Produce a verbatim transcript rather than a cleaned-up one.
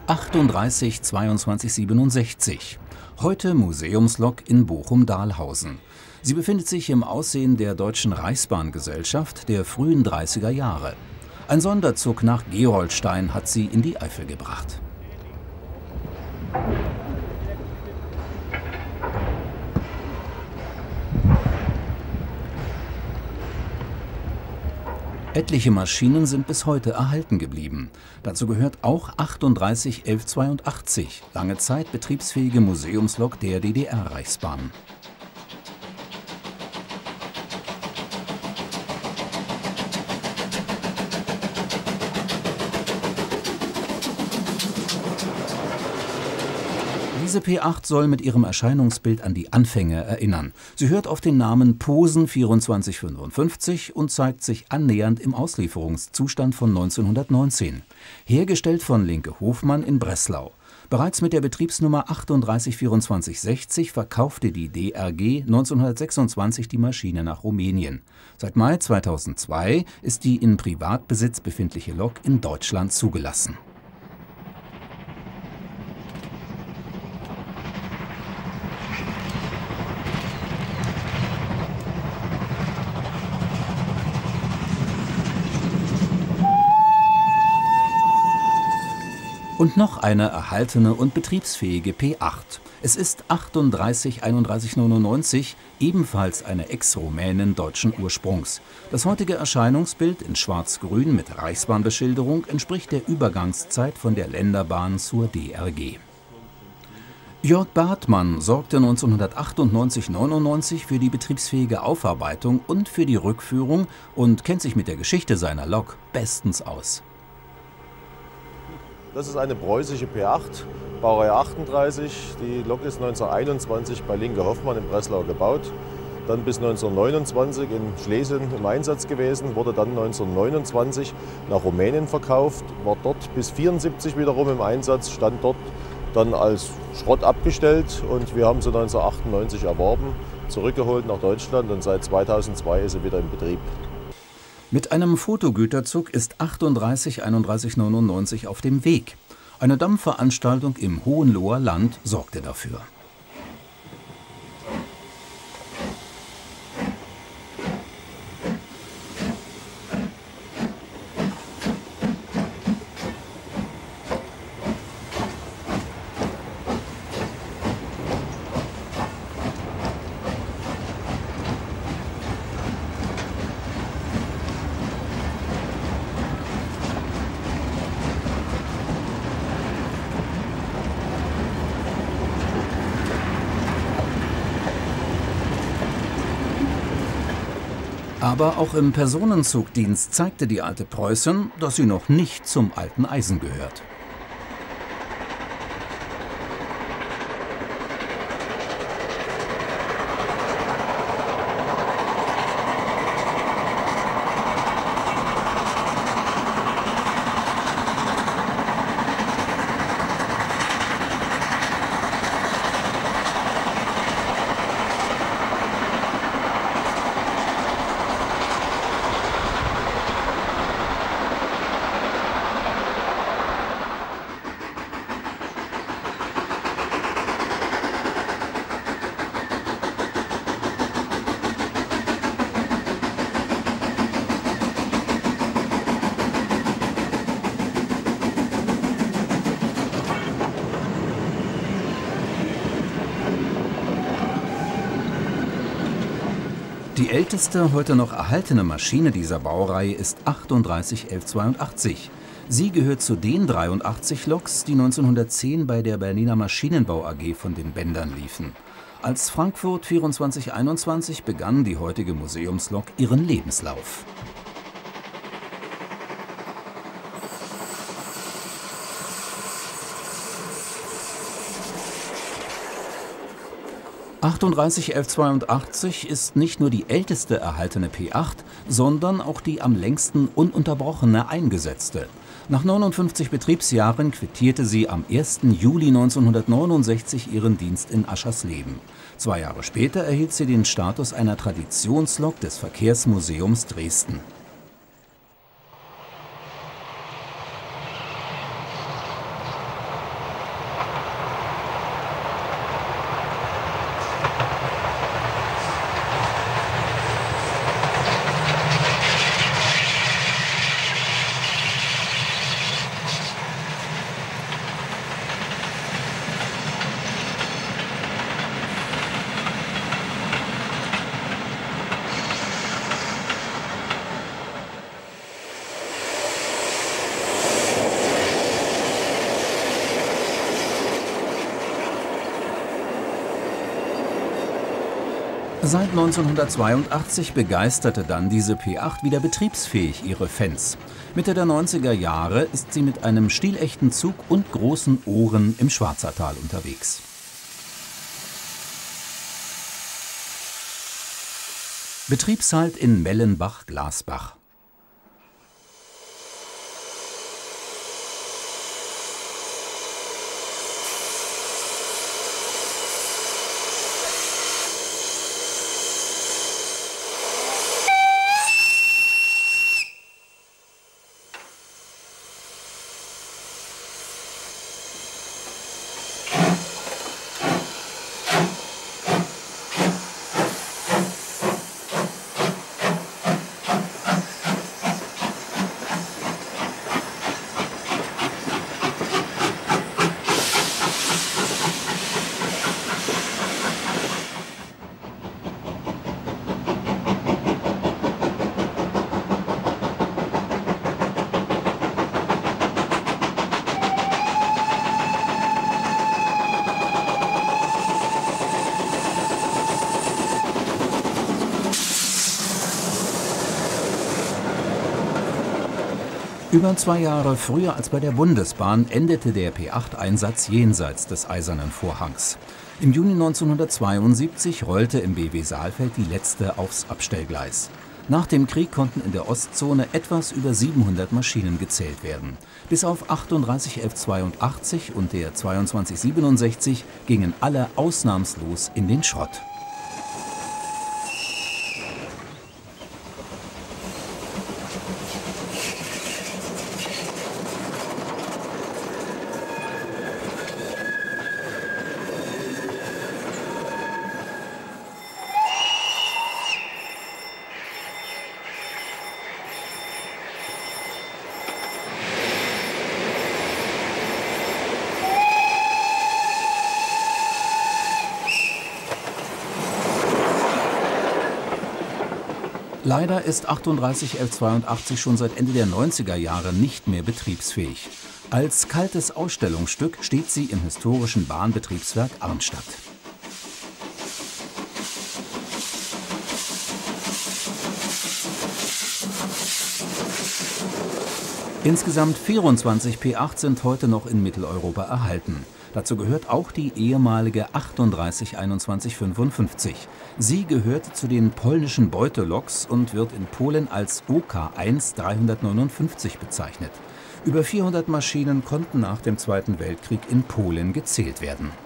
achtunddreißig zweiundzwanzig siebenundsechzig. Heute Museumslok in Bochum-Dahlhausen. Sie befindet sich im Aussehen der Deutschen Reichsbahngesellschaft der frühen dreißiger Jahre. Ein Sonderzug nach Gerolstein hat sie in die Eifel gebracht. Etliche Maschinen sind bis heute erhalten geblieben. Dazu gehört auch achtunddreißig elf zweiundachtzig, lange Zeit betriebsfähige Museumslok der D D R-Reichsbahn. Diese P acht soll mit ihrem Erscheinungsbild an die Anfänge erinnern. Sie hört auf den Namen Posen vierundzwanzig fünfundfünfzig und zeigt sich annähernd im Auslieferungszustand von neunzehnhundertneunzehn. Hergestellt von Linke Hofmann in Breslau. Bereits mit der Betriebsnummer achtunddreißig vierundzwanzig sechzig verkaufte die D R G neunzehnhundertsechsundzwanzig die Maschine nach Rumänien. Seit Mai zweitausendzwei ist die in Privatbesitz befindliche Lok in Deutschland zugelassen. Und noch eine erhaltene und betriebsfähige P acht. Es ist achtunddreißig einunddreißig neunundneunzig, ebenfalls eine Ex-Rumänin deutschen Ursprungs. Das heutige Erscheinungsbild in schwarz-grün mit Reichsbahnbeschilderung entspricht der Übergangszeit von der Länderbahn zur D R G. Jörg Bartmann sorgte neunzehnhundertachtundneunzig neunundneunzig für die betriebsfähige Aufarbeitung und für die Rückführung und kennt sich mit der Geschichte seiner Lok bestens aus. Das ist eine preußische P acht, Baureihe achtunddreißig. Die Lok ist neunzehnhunderteinundzwanzig bei Linke Hofmann in Breslau gebaut. Dann bis neunzehnhundertneunundzwanzig in Schlesien im Einsatz gewesen, wurde dann neunzehnhundertneunundzwanzig nach Rumänien verkauft, war dort bis neunzehnhundertvierundsiebzig wiederum im Einsatz, stand dort dann als Schrott abgestellt und wir haben sie neunzehnhundertachtundneunzig erworben, zurückgeholt nach Deutschland und seit zweitausendzwei ist sie wieder in Betrieb. Mit einem Fotogüterzug ist achtunddreißig einunddreißig neunundneunzig auf dem Weg. Eine Dampfveranstaltung im Hohenloher Land sorgte dafür. Aber auch im Personenzugdienst zeigte die alte Preußin, dass sie noch nicht zum alten Eisen gehört. Die älteste, heute noch erhaltene Maschine dieser Baureihe ist achtunddreißig elf zweiundachtzig. Sie gehört zu den dreiundachtzig Loks, die neunzehnhundertzehn bei der Berliner Maschinenbau A G von den Bändern liefen. Als Frankfurt vierundzwanzig einundzwanzig begann die heutige Museumslok ihren Lebenslauf. achtunddreißig elf zweiundachtzig ist nicht nur die älteste erhaltene P acht, sondern auch die am längsten ununterbrochene eingesetzte. Nach neunundfünfzig Betriebsjahren quittierte sie am ersten Juli neunzehnhundertneunundsechzig ihren Dienst in Aschersleben. Zwei Jahre später erhielt sie den Status einer Traditionslok des Verkehrsmuseums Dresden. Seit neunzehnhundertzweiundachtzig begeisterte dann diese P acht wieder betriebsfähig ihre Fans. Mitte der neunziger Jahre ist sie mit einem stilechten Zug und großen Ohren im Schwarzertal unterwegs. Betriebshalt in Mellenbach-Glasbach. Über zwei Jahre früher als bei der Bundesbahn endete der P acht-Einsatz jenseits des Eisernen Vorhangs. Im Juni neunzehnhundertzweiundsiebzig rollte im B W Saalfeld die letzte aufs Abstellgleis. Nach dem Krieg konnten in der Ostzone etwas über siebenhundert Maschinen gezählt werden. Bis auf achtunddreißig elf zweiundachtzig und der zweiundzwanzig siebenundsechzig gingen alle ausnahmslos in den Schrott. Leider ist achtunddreißig elf zweiundachtzig schon seit Ende der neunziger Jahre nicht mehr betriebsfähig. Als kaltes Ausstellungsstück steht sie im historischen Bahnbetriebswerk Arnstadt. Insgesamt vierundzwanzig P acht sind heute noch in Mitteleuropa erhalten. Dazu gehört auch die ehemalige achtunddreißig einundzwanzig fünfundfünfzig. Sie gehört zu den polnischen Beuteloks und wird in Polen als O K eins dreihundertneunundfünfzig bezeichnet. Über vierhundert Maschinen konnten nach dem Zweiten Weltkrieg in Polen gezählt werden.